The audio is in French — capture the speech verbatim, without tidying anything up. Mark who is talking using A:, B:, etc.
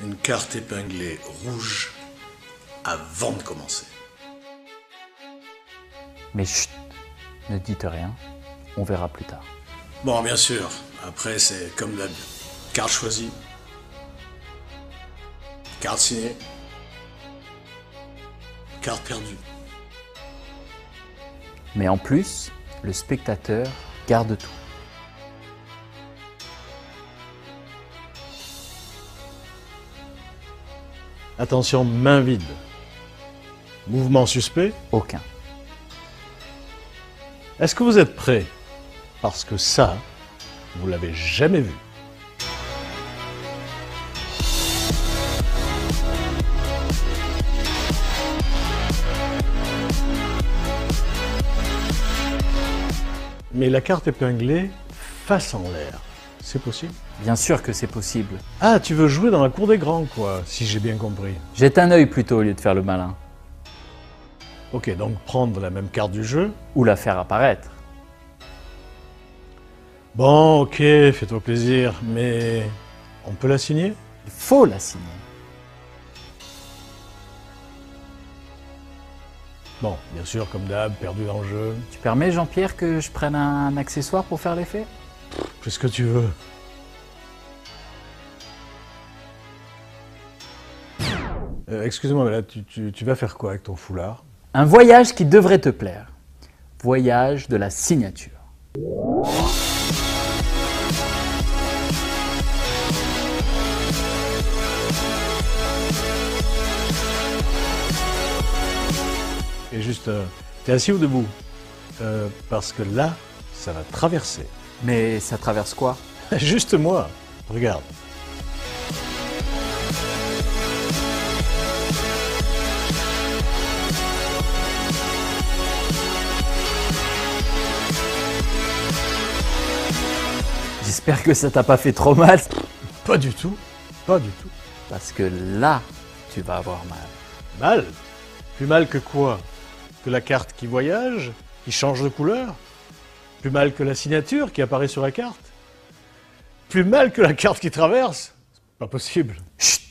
A: Une carte épinglée rouge avant de commencer.
B: Mais chut, ne dites rien, on verra plus tard.
A: Bon, bien sûr, après c'est comme d'hab. Carte choisie. Carte signée. Carte perdue.
B: Mais en plus, le spectateur garde tout.
C: Attention, main vide. Mouvement suspect.
B: Aucun.
C: Est-ce que vous êtes prêts? Parce que ça, vous l'avez jamais vu. Mais la carte épinglée face en l'air, c'est possible?
B: Bien sûr que c'est possible.
C: Ah, tu veux jouer dans la cour des grands, quoi, si j'ai bien compris.
B: Jette un œil plutôt au lieu de faire le malin.
C: Ok, donc prendre la même carte du jeu.
B: Ou la faire apparaître.
C: Bon, ok, fais-toi plaisir, mais on peut la signer?
B: Il faut la signer.
C: Bon, bien sûr, comme d'hab, perdu dans le jeu.
B: Tu permets, Jean-Pierre, que je prenne un accessoire pour faire l'effet?
C: Fais ce que tu veux. Euh, Excuse-moi, mais là, tu, tu, tu vas faire quoi avec ton foulard?
B: Un voyage qui devrait te plaire. Voyage de la signature.
C: Et juste, euh, t'es assis ou debout? euh, Parce que là, ça va traverser.
B: Mais ça traverse quoi?
C: Juste moi, regarde.
B: J'espère que ça t'a pas fait trop mal.
C: Pas du tout, pas du tout.
B: Parce que là, tu vas avoir mal.
C: Mal? Plus mal que quoi? Que la carte qui voyage, qui change de couleur? Plus mal que la signature qui apparaît sur la carte? Plus mal que la carte qui traverse? C'est pas possible.
B: Chut!